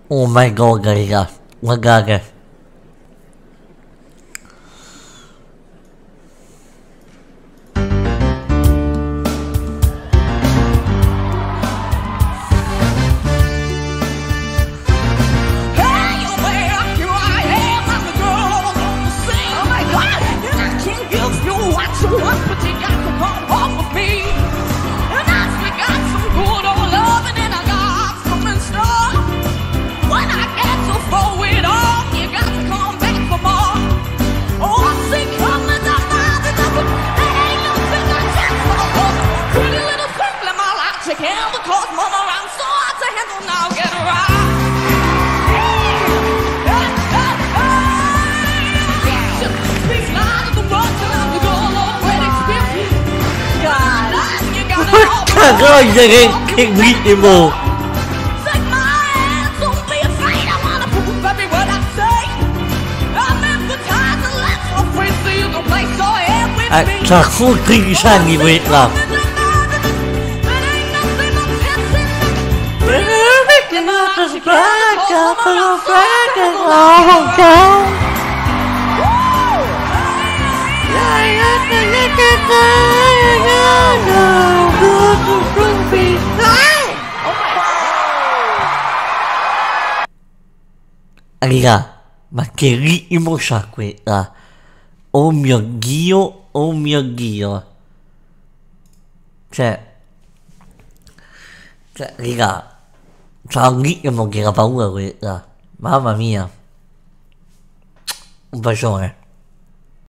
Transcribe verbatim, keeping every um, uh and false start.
Oh my god, raga, guardate. Rồi giờ cái cái vị mồ à sao không kinh sang như vậy là Raga, ma che ritmo c'ha quella? Oh mio Dio, oh mio Dio. Cioè, cioè, raga, c'ha un ritmo che la paura quella. Mamma mia. Un bacione.